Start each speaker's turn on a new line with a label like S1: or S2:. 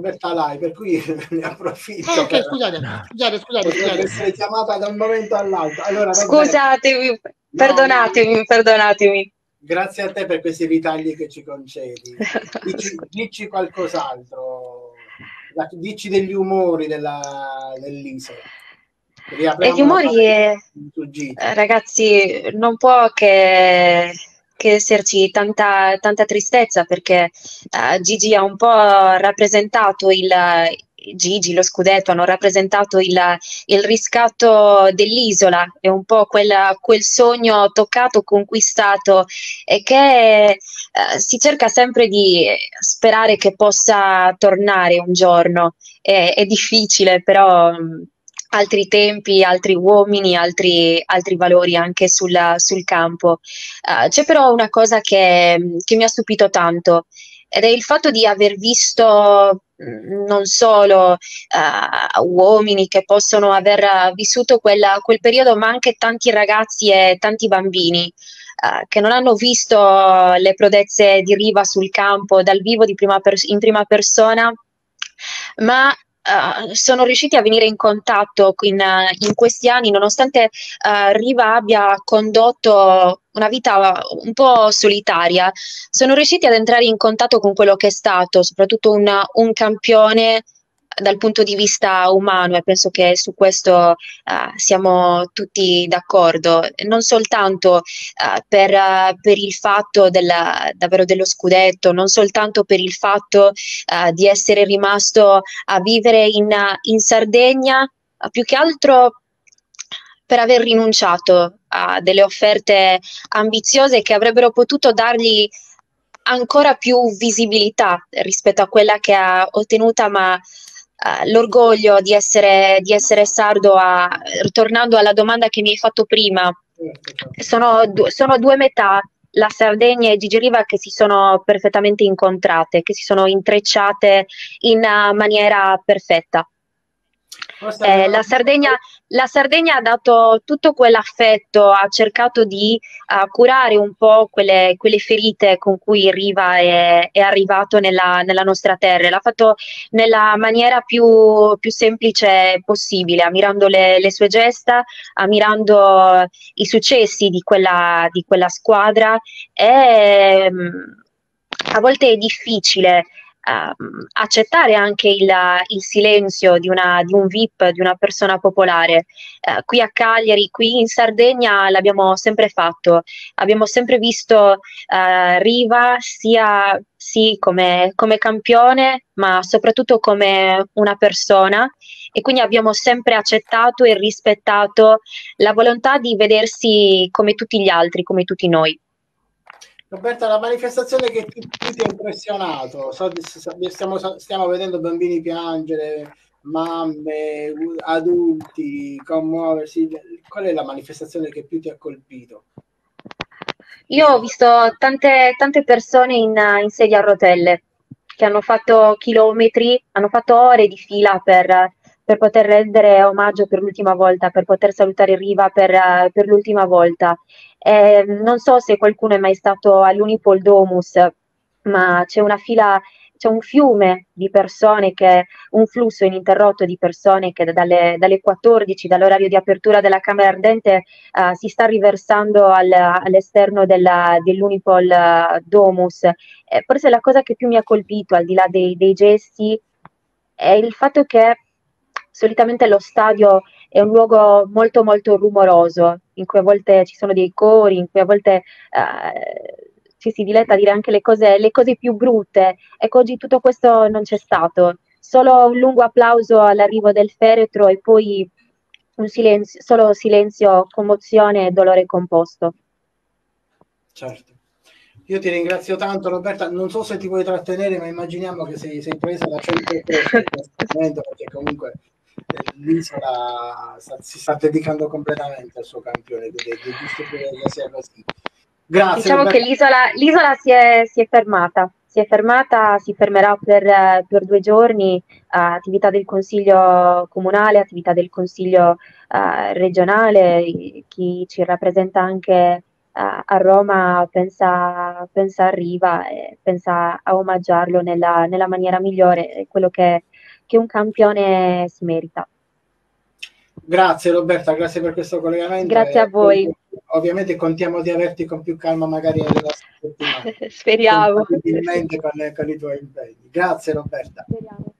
S1: Roberta Lai, per cui ne approfitto
S2: Ok,
S1: per
S2: scusate.
S1: essere chiamata da un momento all'altro. Allora, Roberta,
S2: Scusatemi,
S1: no, no,
S2: perdonatemi.
S1: grazie a te per questi ritagli che ci concedi. Dici qualcos'altro, dici degli umori dell'isola.
S2: E gli
S1: Riapriamo la
S2: umori,
S1: parentesi su Gigi.
S2: ragazzi, non può che esserci tanta tristezza perché Gigi ha un po' rappresentato Gigi, lo scudetto, hanno rappresentato il riscatto dell'isola, è un po' quel sogno toccato, conquistato e che si cerca sempre di sperare che possa tornare un giorno. È difficile, però altri tempi, altri uomini, altri valori anche sul campo. C'è però una cosa che mi ha stupito tanto ed è il fatto di aver visto non solo uomini che possono aver vissuto quel periodo, ma anche tanti ragazzi e tanti bambini che non hanno visto le prodezze di Riva sul campo dal vivo in prima persona, ma sono riusciti a venire in contatto in questi anni, nonostante Riva abbia condotto una vita un po' solitaria, sono riusciti ad entrare in contatto con quello che è stato, soprattutto un campione dal punto di vista umano e penso che su questo siamo tutti d'accordo, non soltanto per il fatto davvero dello scudetto, non soltanto per il fatto di essere rimasto a vivere in Sardegna, più che altro per aver rinunciato a delle offerte ambiziose che avrebbero potuto dargli ancora più visibilità rispetto a quella che ha ottenuta, ma l'orgoglio di essere sardo, ritornando alla domanda che mi hai fatto prima, sono due metà, la Sardegna e Gigi Riva, che si sono perfettamente incontrate, che si sono intrecciate in maniera perfetta.
S1: Forse
S2: Eh,
S1: avevamo...
S2: la Sardegna, la Sardegna ha dato tutto quell'affetto, ha cercato di curare un po' quelle ferite con cui Riva è arrivato nella nostra terra. L'ha fatto nella maniera più semplice possibile, ammirando le sue gesta, ammirando i successi di quella squadra. E, a volte è difficile accettare anche il silenzio di un VIP, di una persona popolare. Qui a Cagliari, qui in Sardegna l'abbiamo sempre fatto, abbiamo sempre visto Riva sia sì come campione, ma soprattutto come una persona. E quindi abbiamo sempre accettato e rispettato la volontà di vedersi come tutti gli altri, come tutti noi.
S1: Roberta, la manifestazione che più ti ha impressionato? Stiamo vedendo bambini piangere, mamme, adulti commuoversi. Qual è la manifestazione che più ti ha colpito?
S2: Io ho visto tante persone in sedia a rotelle che hanno fatto chilometri, hanno fatto ore di fila per poter rendere omaggio per l'ultima volta, per poter salutare Riva per l'ultima volta. Non so se qualcuno è mai stato all'Unipol Domus, ma c'è un fiume di persone, un flusso ininterrotto di persone che dalle 14, dall'orario di apertura della Camera Ardente, si sta riversando all'esterno dell'Unipol Domus. Forse la cosa che più mi ha colpito, al di là dei gesti, è il fatto che solitamente lo stadio è un luogo molto molto rumoroso, in cui a volte ci sono dei cori, in cui a volte ci si diletta a dire anche le cose più brutte. Ecco, oggi tutto questo non c'è stato, solo un lungo applauso all'arrivo del feretro e poi solo silenzio, commozione e dolore composto.
S1: Certo. Io ti ringrazio tanto, Roberta. Non so se ti vuoi trattenere, ma immaginiamo che sei presa da 100 cose in questo momento, perché comunque l'isola si sta dedicando completamente al suo campione, quindi è giusto che sia così. Grazie,
S2: Diciamo che
S1: Roberta.
S2: l'isola si è fermata, si fermerà per 2 giorni, attività del Consiglio comunale, attività del Consiglio regionale, chi ci rappresenta anche a Roma pensa arriva e pensa a omaggiarlo nella maniera migliore, è quello che un campione si merita.
S1: Grazie Roberta, grazie per questo collegamento
S2: Grazie a
S1: e
S2: voi.
S1: ovviamente contiamo di averti con più calma magari nelle prossime settimane,
S2: Speriamo.
S1: compatibilmente con i tuoi impegni. Grazie Roberta.
S2: Speriamo.